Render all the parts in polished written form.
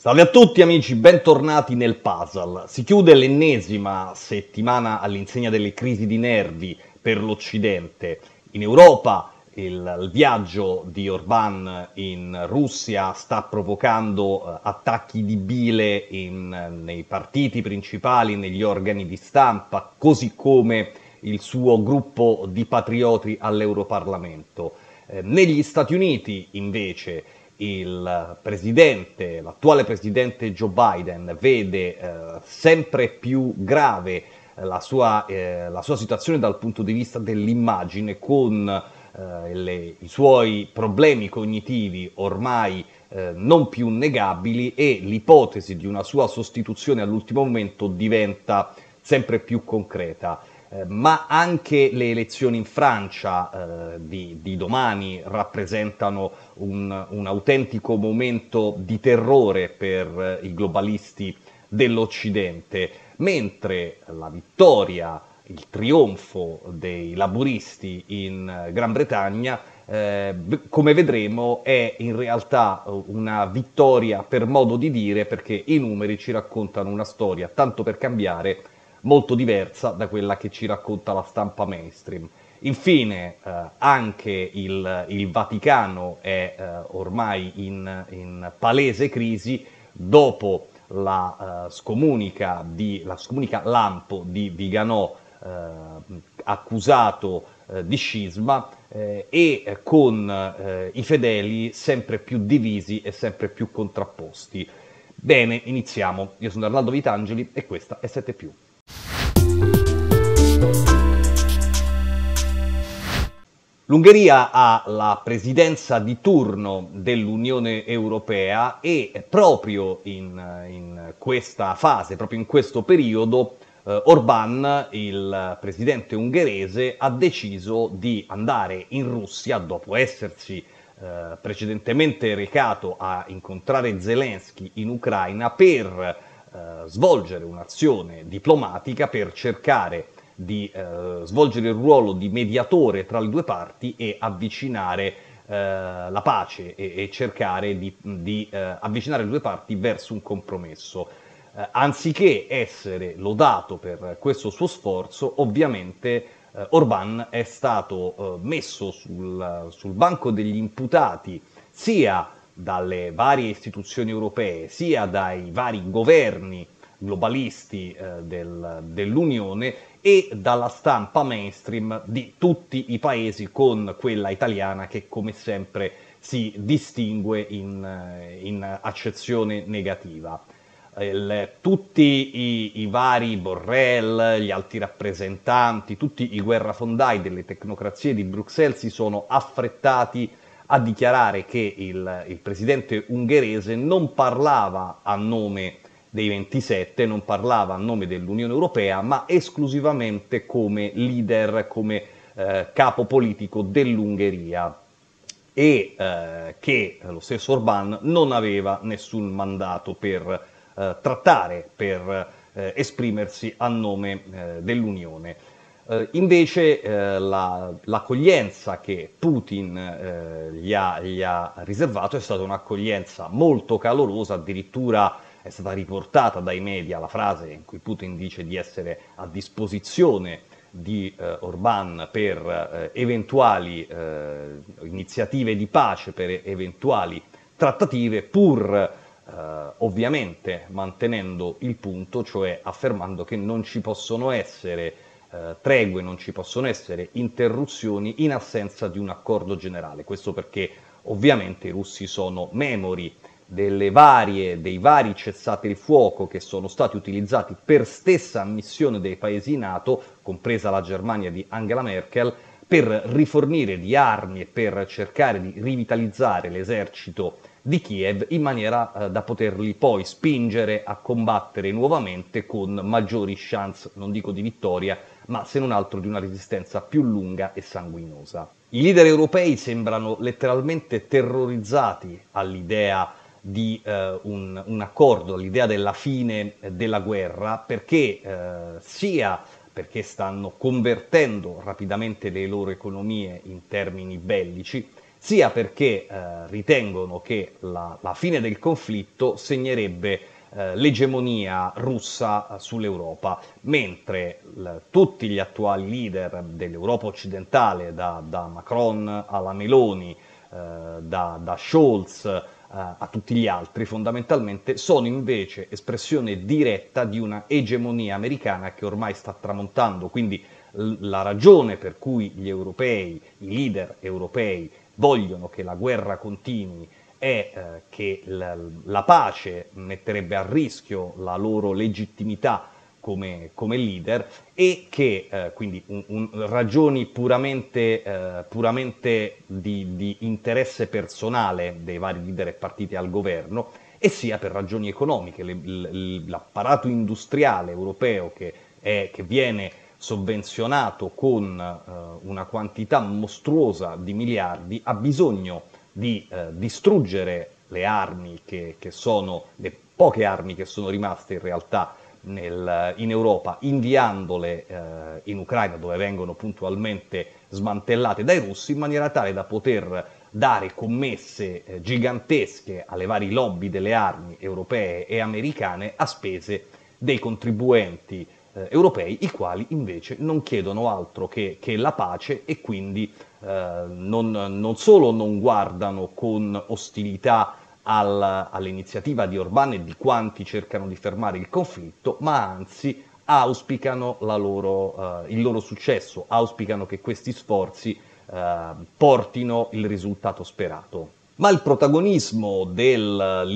Salve a tutti amici, bentornati nel puzzle. Si chiude l'ennesima settimana all'insegna delle crisi di nervi per l'Occidente. In Europa il viaggio di Orbán in Russia sta provocando attacchi di bile nei partiti principali, negli organi di stampa, così come il suo gruppo di patrioti all'Europarlamento. Negli Stati Uniti, invece, l'attuale presidente Joe Biden vede sempre più grave la sua situazione dal punto di vista dell'immagine, con i suoi problemi cognitivi ormai non più negabili, e l'ipotesi di una sua sostituzione all'ultimo momento diventa sempre più concreta. Ma anche le elezioni in Francia di domani rappresentano un autentico momento di terrore per i globalisti dell'Occidente, mentre la vittoria, il trionfo dei laburisti in Gran Bretagna, come vedremo, è in realtà una vittoria per modo di dire, perché i numeri ci raccontano una storia, tanto per cambiare, molto diversa da quella che ci racconta la stampa mainstream. Infine, anche il Vaticano è ormai in palese crisi dopo la scomunica lampo di Viganò, accusato di scisma, e con i fedeli sempre più divisi e sempre più contrapposti. Bene, iniziamo. Io sono Arnaldo Vitangeli e questa è 7+. L'Ungheria ha la presidenza di turno dell'Unione Europea e proprio in questa fase, proprio in questo periodo, Orbán, il presidente ungherese, ha deciso di andare in Russia dopo essersi precedentemente recato a incontrare Zelensky in Ucraina per svolgere un'azione diplomatica, per cercare di svolgere il ruolo di mediatore tra le due parti e avvicinare la pace e cercare di avvicinare le due parti verso un compromesso. Anziché essere lodato per questo suo sforzo, ovviamente Orbán è stato messo sul banco degli imputati sia dalle varie istituzioni europee, sia dai vari governi globalisti dell'Unione e dalla stampa mainstream di tutti i paesi, con quella italiana che come sempre si distingue in accezione negativa. Tutti i vari Borrell, gli alti rappresentanti, tutti i guerrafondai delle tecnocrazie di Bruxelles si sono affrettati a dichiarare che il presidente ungherese non parlava a nome dei 27, non parlava a nome dell'Unione Europea, ma esclusivamente come leader, come capo politico dell'Ungheria, e che lo stesso Orbán non aveva nessun mandato per trattare, per esprimersi a nome dell'Unione. Invece l'accoglienza che Putin gli ha riservato è stata un'accoglienza molto calorosa. Addirittura è stata riportata dai media la frase in cui Putin dice di essere a disposizione di Orbán per eventuali iniziative di pace, per eventuali trattative, pur ovviamente mantenendo il punto, cioè affermando che non ci possono essere tregue, non ci possono essere interruzioni in assenza di un accordo generale. Questo perché ovviamente i russi sono memori dei vari cessate il fuoco che sono stati utilizzati per stessa ammissione dei paesi NATO, compresa la Germania di Angela Merkel, per rifornire di armi e per cercare di rivitalizzare l'esercito di Kiev, in maniera da poterli poi spingere a combattere nuovamente con maggiori chance, non dico di vittoria, ma se non altro di una resistenza più lunga e sanguinosa. I leader europei sembrano letteralmente terrorizzati all'idea di un accordo, all'idea della fine della guerra, perché sia perché stanno convertendo rapidamente le loro economie in termini bellici, sia perché ritengono che la fine del conflitto segnerebbe l'egemonia russa sull'Europa, mentre tutti gli attuali leader dell'Europa occidentale, da Macron alla Meloni, da Scholz a tutti gli altri, fondamentalmente sono invece espressione diretta di una egemonia americana che ormai sta tramontando. Quindi la ragione per cui gli europei, i leader europei, vogliono che la guerra continui è che la pace metterebbe a rischio la loro legittimità come leader, e che quindi ragioni puramente di interesse personale dei vari leader e partiti al governo, e sia per ragioni economiche. L'apparato industriale europeo che viene sovvenzionato con una quantità mostruosa di miliardi ha bisogno di distruggere le armi che sono, le poche armi che sono rimaste in realtà in Europa, inviandole in Ucraina, dove vengono puntualmente smantellate dai russi, in maniera tale da poter dare commesse gigantesche alle varie lobby delle armi europee e americane a spese dei contribuenti europei, i quali invece non chiedono altro che la pace, e quindi non solo non guardano con ostilità all'iniziativa di Orbán e di quanti cercano di fermare il conflitto, ma anzi auspicano il loro successo, auspicano che questi sforzi portino il risultato sperato. Ma il protagonismo del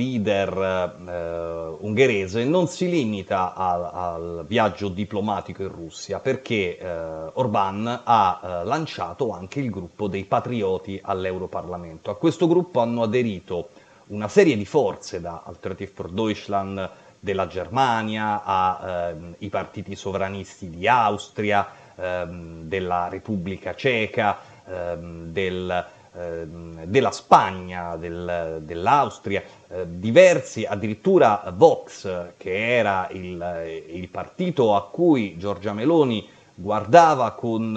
leader ungherese non si limita al viaggio diplomatico in Russia, perché Orbán ha lanciato anche il gruppo dei patrioti all'Europarlamento. A questo gruppo hanno aderito una serie di forze, da Alternative for Deutschland della Germania ai partiti sovranisti di Austria, della Repubblica Ceca, della Spagna, dell'Austria, diversi, addirittura Vox, che era il partito a cui Giorgia Meloni guardava con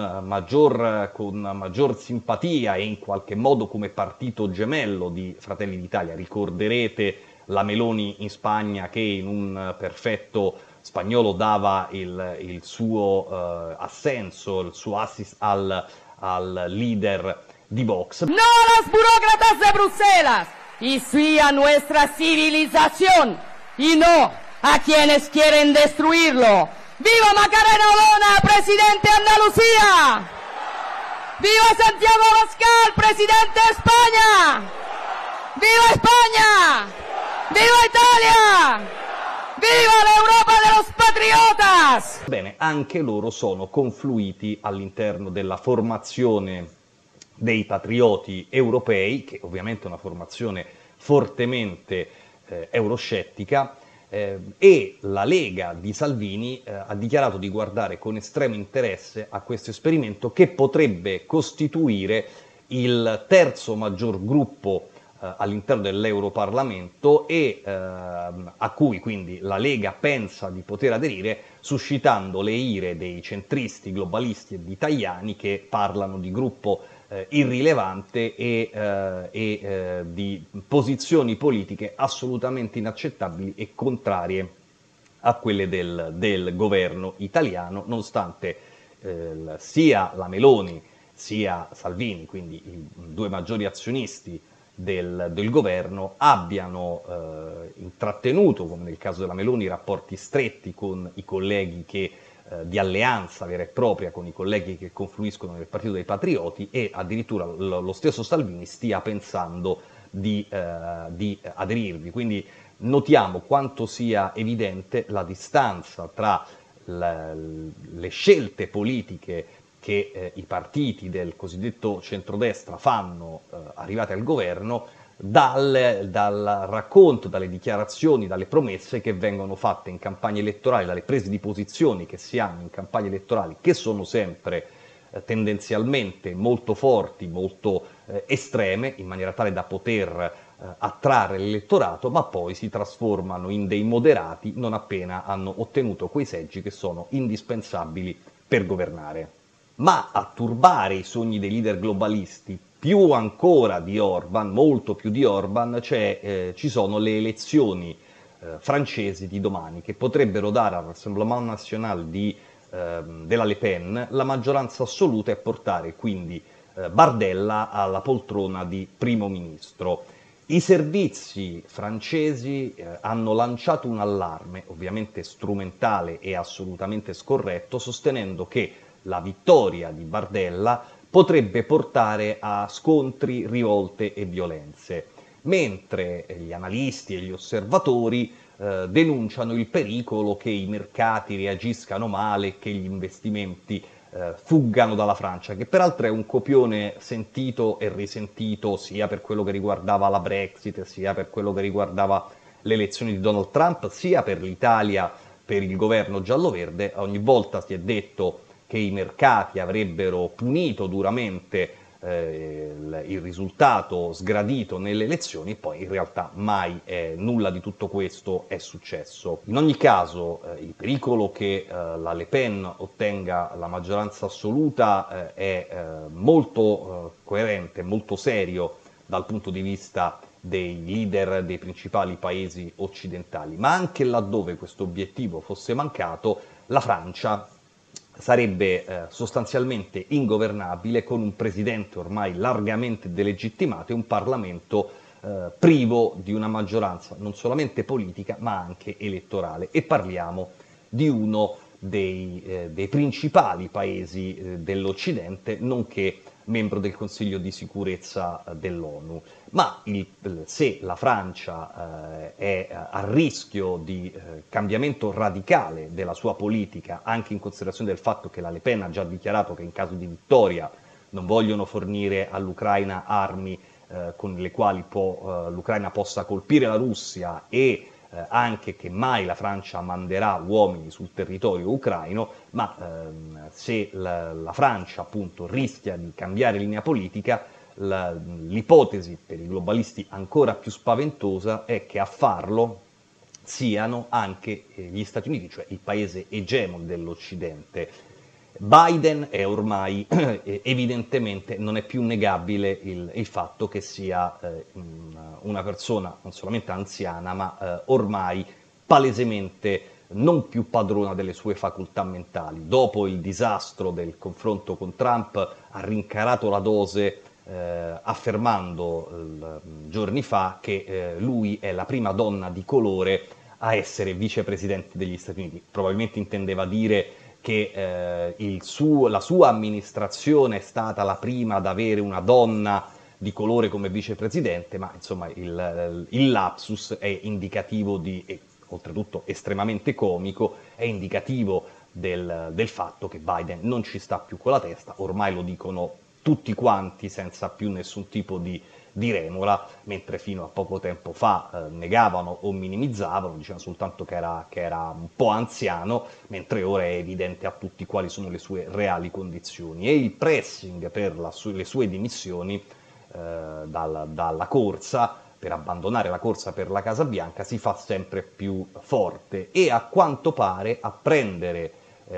maggior simpatia, e in qualche modo come partito gemello di Fratelli d'Italia. Ricorderete la Meloni in Spagna, che in un perfetto spagnolo dava il suo assenso, il suo assist al leader di Vox. No a los burócratas de Bruselas, y sí a nuestra civilización, y no a quienes quieren destruirlo. ¡Viva Macarena Olona, presidente de Andalucía! ¡Viva Santiago Abascal, presidente de España! ¡Viva España! ¡Viva Italia! ¡Viva l'Europa de los patriotas! Bene, anche loro sono confluiti all'interno della formazione dei patrioti europei, che ovviamente è una formazione fortemente euroscettica, e la Lega di Salvini ha dichiarato di guardare con estremo interesse a questo esperimento, che potrebbe costituire il terzo maggior gruppo all'interno dell'Europarlamento, e a cui quindi la Lega pensa di poter aderire, suscitando le ire dei centristi, globalisti ed italiani, che parlano di gruppo irrilevante e di posizioni politiche assolutamente inaccettabili e contrarie a quelle del governo italiano, nonostante sia la Meloni sia Salvini, quindi i due maggiori azionisti del governo, abbiano intrattenuto, come nel caso della Meloni, rapporti stretti con i colleghi di alleanza vera e propria con i colleghi che confluiscono nel Partito dei Patrioti, e addirittura lo stesso Salvini stia pensando di aderirvi. Quindi notiamo quanto sia evidente la distanza tra le scelte politiche che i partiti del cosiddetto centrodestra fanno arrivati al governo dal racconto, dalle dichiarazioni, dalle promesse che vengono fatte in campagna elettorale, dalle prese di posizioni che si hanno in campagna elettorali, che sono sempre tendenzialmente molto forti, molto estreme, in maniera tale da poter attrarre l'elettorato, ma poi si trasformano in dei moderati non appena hanno ottenuto quei seggi che sono indispensabili per governare. Ma a turbare i sogni dei leader globalisti più ancora di Orban, molto più di Orban, ci sono le elezioni francesi di domani che potrebbero dare al Rassemblement National della Le Pen la maggioranza assoluta e portare quindi Bardella alla poltrona di primo ministro. I servizi francesi hanno lanciato un allarme, ovviamente strumentale e assolutamente scorretto, sostenendo che la vittoria di Bardella potrebbe portare a scontri, rivolte e violenze, mentre gli analisti e gli osservatori denunciano il pericolo che i mercati reagiscano male, che gli investimenti fuggano dalla Francia, che peraltro è un copione sentito e risentito sia per quello che riguardava la Brexit, sia per quello che riguardava le elezioni di Donald Trump, sia per l'Italia, per il governo giallo-verde. Ogni volta si è detto che i mercati avrebbero punito duramente il risultato sgradito nelle elezioni, poi in realtà mai nulla di tutto questo è successo. In ogni caso il pericolo che la Le Pen ottenga la maggioranza assoluta è molto coerente, molto serio dal punto di vista dei leader dei principali paesi occidentali, ma anche laddove questo obiettivo fosse mancato, la Francia sarebbe sostanzialmente ingovernabile, con un presidente ormai largamente delegittimato e un Parlamento privo di una maggioranza non solamente politica ma anche elettorale. E parliamo di uno dei principali paesi dell'Occidente, nonché membro del Consiglio di sicurezza dell'ONU. Ma se la Francia è a rischio di cambiamento radicale della sua politica, anche in considerazione del fatto che la Le Pen ha già dichiarato che in caso di vittoria non vogliono fornire all'Ucraina armi con le quali l'Ucraina possa colpire la Russia, e anche che mai la Francia manderà uomini sul territorio ucraino, ma se la Francia appunto rischia di cambiare linea politica, l'ipotesi per i globalisti ancora più spaventosa è che a farlo siano anche gli Stati Uniti, cioè il paese egemone dell'Occidente. Biden è ormai, evidentemente, non è più negabile il fatto che sia una persona non solamente anziana, ma ormai palesemente non più padrona delle sue facoltà mentali. Dopo il disastro del confronto con Trump ha rincarato la dose, affermando giorni fa che lui è la prima donna di colore a essere vicepresidente degli Stati Uniti. Probabilmente intendeva dire che la sua amministrazione è stata la prima ad avere una donna di colore come vicepresidente, ma insomma il lapsus è indicativo oltretutto estremamente comico, è indicativo del fatto che Biden non ci sta più con la testa, ormai lo dicono tutti quanti senza più nessun tipo di remora, mentre fino a poco tempo fa negavano o minimizzavano, dicevano soltanto che era un po' anziano, mentre ora è evidente a tutti quali sono le sue reali condizioni. E il pressing per le sue dimissioni dalla corsa, per abbandonare la corsa per la Casa Bianca, si fa sempre più forte, e a quanto pare a prendere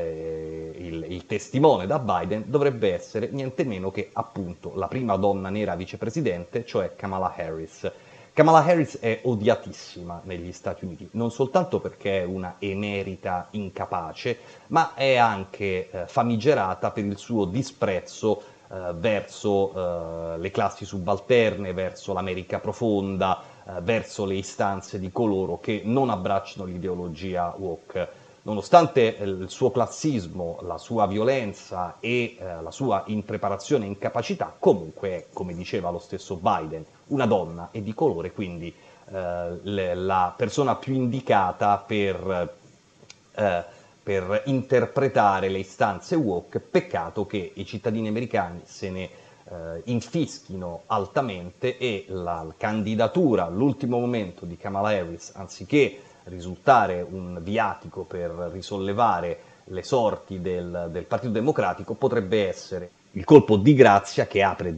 il testimone da Biden dovrebbe essere niente meno che appunto la prima donna nera vicepresidente, cioè Kamala Harris. Kamala Harris è odiatissima negli Stati Uniti, non soltanto perché è una emerita incapace, ma è anche famigerata per il suo disprezzo verso le classi subalterne, verso l'America profonda, verso le istanze di coloro che non abbracciano l'ideologia woke. Nonostante il suo classismo, la sua violenza e la sua impreparazione e incapacità, comunque è, come diceva lo stesso Biden, una donna e di colore, quindi la persona più indicata per interpretare le istanze woke. Peccato che i cittadini americani se ne infischino altamente, e la candidatura all'ultimo momento di Kamala Harris, anziché risultare un viatico per risollevare le sorti del Partito Democratico, potrebbe essere il colpo di grazia che apre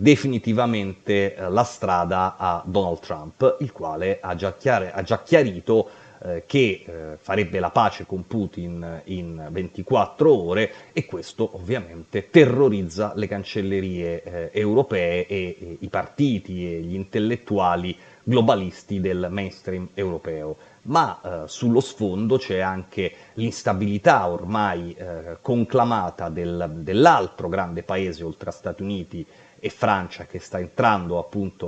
definitivamente la strada a Donald Trump, il quale ha già chiarito che farebbe la pace con Putin in 24 ore, e questo ovviamente terrorizza le cancellerie europee e i partiti e gli intellettuali globalisti del mainstream europeo. Ma sullo sfondo c'è anche l'instabilità ormai conclamata dell'altro grande paese oltre a Stati Uniti e Francia, che sta entrando appunto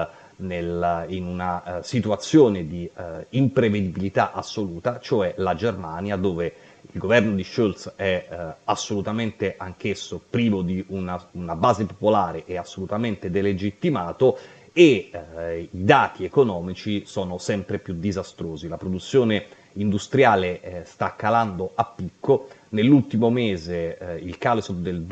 in una situazione di imprevedibilità assoluta, cioè la Germania, dove il governo di Scholz è assolutamente anch'esso privo di una base popolare e assolutamente delegittimato, e i dati economici sono sempre più disastrosi. La produzione industriale sta calando a picco. Nell'ultimo mese il calo è stato del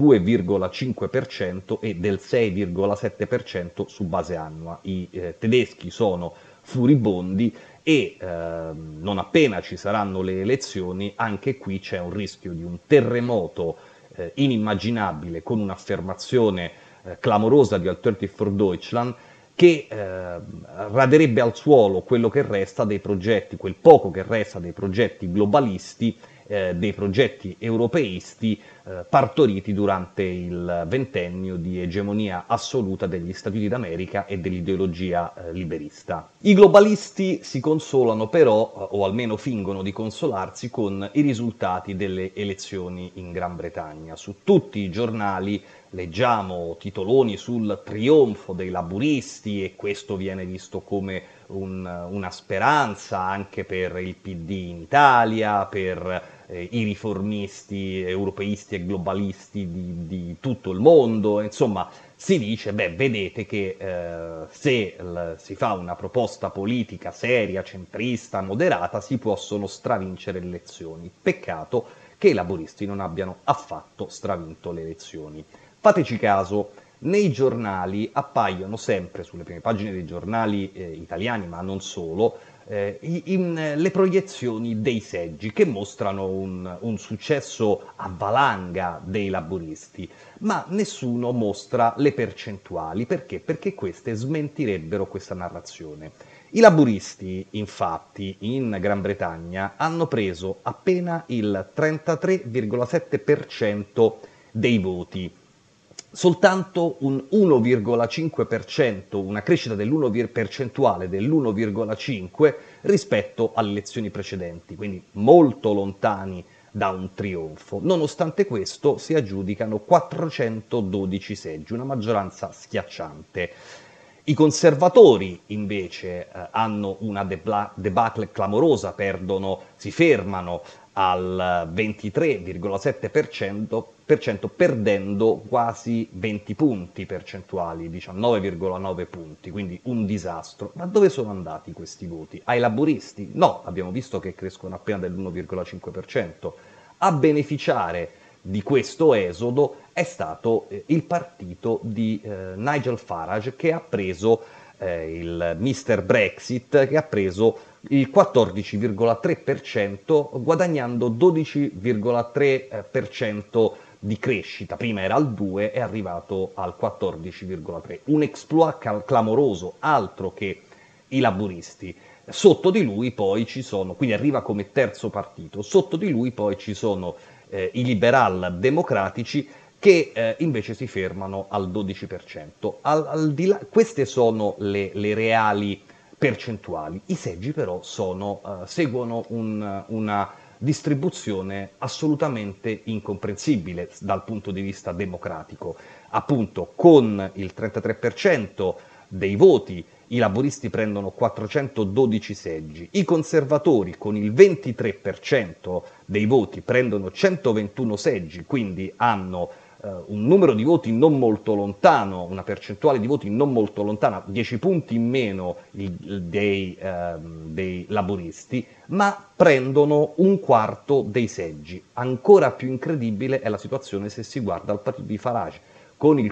2,5% e del 6,7% su base annua. I tedeschi sono furibondi e non appena ci saranno le elezioni, anche qui c'è un rischio di un terremoto inimmaginabile, con un'affermazione clamorosa di Alternative for Deutschland, che raderebbe al suolo quello che resta dei progetti, quel poco che resta dei progetti globalisti, dei progetti europeisti partoriti durante il ventennio di egemonia assoluta degli Stati Uniti d'America e dell'ideologia liberista. I globalisti si consolano però, o almeno fingono di consolarsi, con i risultati delle elezioni in Gran Bretagna. Su tutti i giornali leggiamo titoloni sul trionfo dei laburisti, e questo viene visto come una speranza anche per il PD in Italia, per i riformisti europeisti e globalisti di tutto il mondo. Insomma, si dice, beh, vedete che se si fa una proposta politica seria, centrista, moderata, si possono stravincere le elezioni. Peccato che i laburisti non abbiano affatto stravinto le elezioni. Fateci caso, nei giornali appaiono sempre, sulle prime pagine dei giornali italiani, ma non solo, le proiezioni dei seggi che mostrano un successo a valanga dei laburisti, ma nessuno mostra le percentuali. Perché? Perché queste smentirebbero questa narrazione. I laburisti, infatti, in Gran Bretagna hanno preso appena il 33,7% dei voti. Soltanto un 1,5%, una crescita percentuale dell'1,5% rispetto alle elezioni precedenti, quindi molto lontani da un trionfo. Nonostante questo si aggiudicano 412 seggi, una maggioranza schiacciante. I conservatori invece hanno una debacle clamorosa, si fermano al 23,7%, perdendo quasi 20 punti percentuali, 19,9 punti, quindi un disastro. Ma dove sono andati questi voti? Ai laburisti? No, abbiamo visto che crescono appena dell'1,5%. A beneficiare di questo esodo è stato il partito di Nigel Farage, che ha preso il Mr. Brexit, che ha preso il 14,3%, guadagnando 12,3% di crescita. Prima era al 2%, è arrivato al 14,3%. Un exploit clamoroso, altro che i laburisti. Sotto di lui poi ci sono, quindi arriva come terzo partito, sotto di lui poi ci sono i liberal democratici, che invece si fermano al 12%. Al di là, queste sono le reali percentuali. I seggi però seguono una distribuzione assolutamente incomprensibile dal punto di vista democratico. Appunto, con il 33% dei voti i laburisti prendono 412 seggi, i conservatori con il 23% dei voti prendono 121 seggi, quindi hanno un numero di voti non molto lontano, una percentuale di voti non molto lontana, 10 punti in meno dei laburisti, ma prendono un quarto dei seggi. Ancora più incredibile è la situazione se si guarda al partito di Farage, con il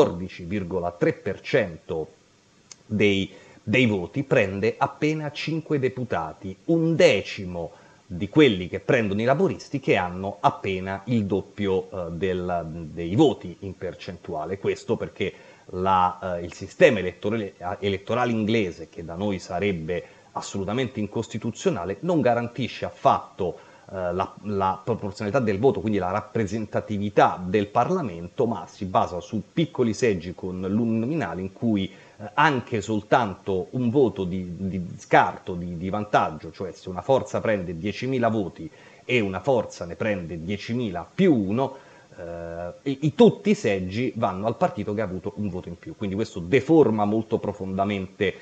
14,3% dei voti prende appena 5 deputati, un decimo di quelli che prendono i laburisti, che hanno appena il doppio dei voti in percentuale. Questo perché il sistema elettorale inglese, che da noi sarebbe assolutamente incostituzionale, non garantisce affatto la proporzionalità del voto, quindi la rappresentatività del Parlamento, ma si basa su piccoli seggi con l'uninominale in cui anche soltanto un voto di scarto, di vantaggio, cioè se una forza prende 10.000 voti e una forza ne prende 10.000 più 1, tutti i seggi vanno al partito che ha avuto un voto in più. Quindi questo deforma molto profondamente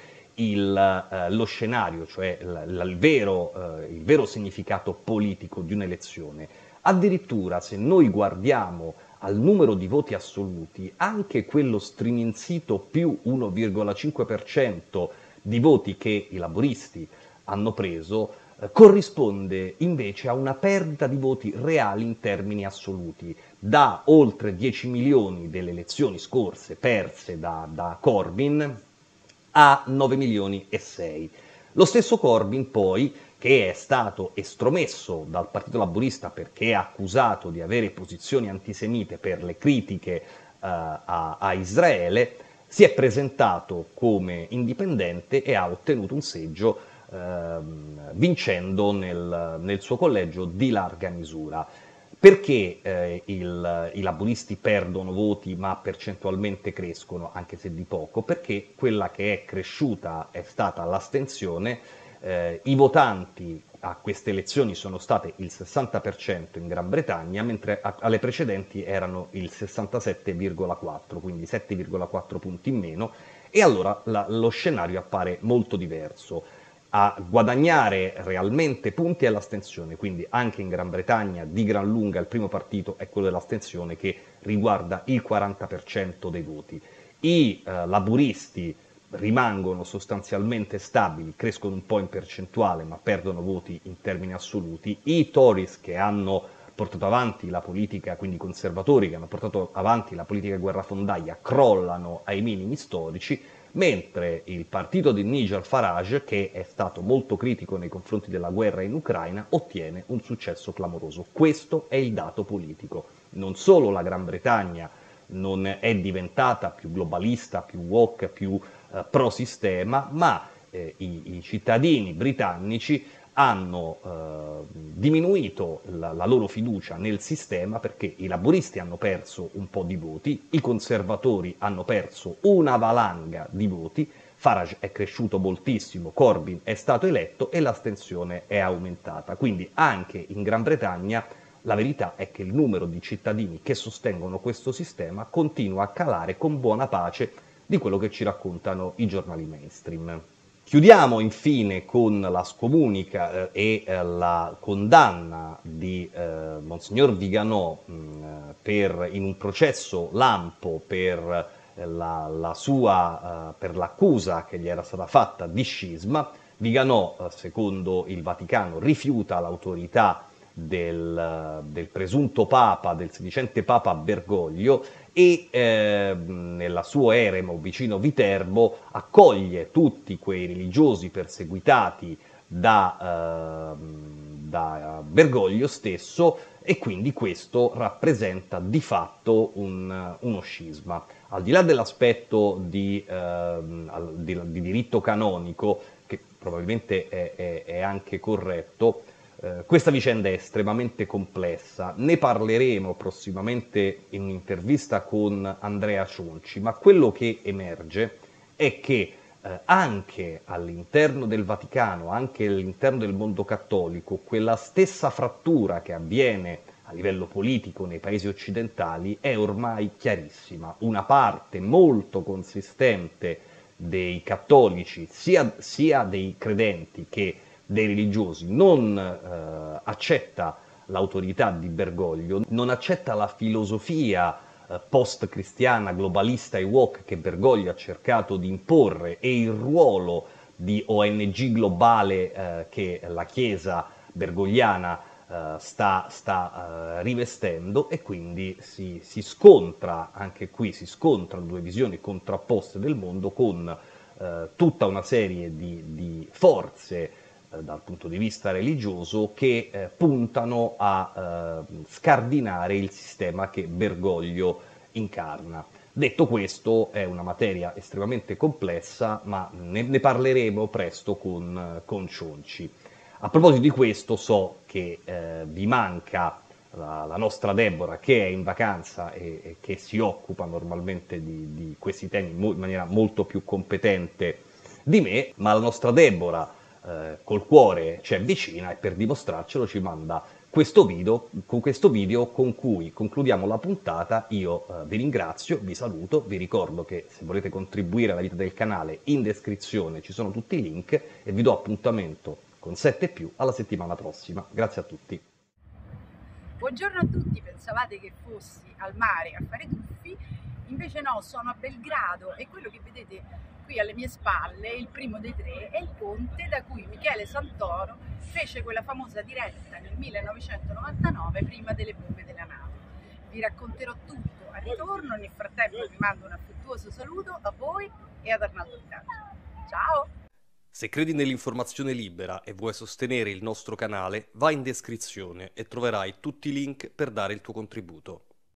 lo scenario, cioè il vero significato politico di un'elezione. Addirittura se noi guardiamo al numero di voti assoluti, anche quello striminzito più 1,5% di voti che i laburisti hanno preso, corrisponde invece a una perdita di voti reali in termini assoluti, da oltre 10 milioni delle elezioni scorse perse da Corbyn a 9 milioni e 6. Lo stesso Corbyn poi, che è stato estromesso dal Partito Laburista perché è accusato di avere posizioni antisemite per le critiche a Israele, si è presentato come indipendente e ha ottenuto un seggio vincendo nel suo collegio di larga misura. Perché i laburisti perdono voti ma percentualmente crescono, anche se di poco? Perché quella che è cresciuta è stata l'astensione. I votanti a queste elezioni sono state il 60% in Gran Bretagna, mentre alle precedenti erano il 67,4%, quindi 7,4 punti in meno, e allora lo scenario appare molto diverso. A guadagnare realmente punti è l'astensione, quindi anche in Gran Bretagna di gran lunga il primo partito è quello dell'astensione, che riguarda il 40% dei voti. I laburisti rimangono sostanzialmente stabili, crescono un po' in percentuale ma perdono voti in termini assoluti. I Tories, che hanno portato avanti la politica, quindi i conservatori che hanno portato avanti la politica guerrafondaia, crollano ai minimi storici, mentre il partito di Nigel Farage, che è stato molto critico nei confronti della guerra in Ucraina, ottiene un successo clamoroso. Questo è il dato politico. Non solo la Gran Bretagna non è diventata più globalista, più woke, più pro-sistema, ma i cittadini britannici hanno diminuito la loro fiducia nel sistema, perché i laburisti hanno perso un po' di voti, i conservatori hanno perso una valanga di voti, Farage è cresciuto moltissimo, Corbyn è stato eletto e l'astensione è aumentata. Quindi anche in Gran Bretagna la verità è che il numero di cittadini che sostengono questo sistema continua a calare con buona pace di quello che ci raccontano i giornali mainstream. Chiudiamo infine con la scomunica e la condanna di Monsignor Viganò in un processo lampo per l'accusa che gli era stata fatta di scisma. Viganò, secondo il Vaticano, rifiuta l'autorità del presunto papa, del sedicente papa Bergoglio, e nel suo eremo vicino Viterbo accoglie tutti quei religiosi perseguitati da Bergoglio stesso, e quindi questo rappresenta di fatto uno scisma. Al di là dell'aspetto di diritto canonico, che probabilmente è anche corretto, questa vicenda è estremamente complessa, ne parleremo prossimamente in un'intervista con Andrea Cionci, ma quello che emerge è che anche all'interno del Vaticano, anche all'interno del mondo cattolico, quella stessa frattura che avviene a livello politico nei paesi occidentali è ormai chiarissima. Una parte molto consistente dei cattolici, sia dei credenti che dei religiosi, non accetta l'autorità di Bergoglio, non accetta la filosofia post-cristiana, globalista e woke che Bergoglio ha cercato di imporre, e il ruolo di ONG globale che la Chiesa bergogliana sta rivestendo, e quindi si scontra, anche qui si scontrano due visioni contrapposte del mondo, con tutta una serie di forze dal punto di vista religioso che puntano a scardinare il sistema che Bergoglio incarna. Detto questo, è una materia estremamente complessa, ma ne parleremo presto con Cionci. A proposito di questo, so che vi manca la nostra Deborah, che è in vacanza e che si occupa normalmente di questi temi in maniera molto più competente di me, ma la nostra Deborah col cuore ci è vicina e per dimostrarcelo ci manda questo video con cui concludiamo la puntata. Io vi ringrazio, vi saluto, vi ricordo che se volete contribuire alla vita del canale in descrizione ci sono tutti i link e vi do appuntamento con 7+ alla settimana prossima. Grazie a tutti. Buongiorno a tutti, pensavate che fossi al mare a fare tuffi, invece no, sono a Belgrado e quello che vedete qui alle mie spalle, il primo dei tre, è il ponte da cui Michele Santoro fece quella famosa diretta nel 1999 prima delle bombe della NATO. Vi racconterò tutto al ritorno, nel frattempo vi mando un affettuoso saluto a voi e ad Arnaldo Biaggi. Ciao! Se credi nell'informazione libera e vuoi sostenere il nostro canale, vai in descrizione e troverai tutti i link per dare il tuo contributo.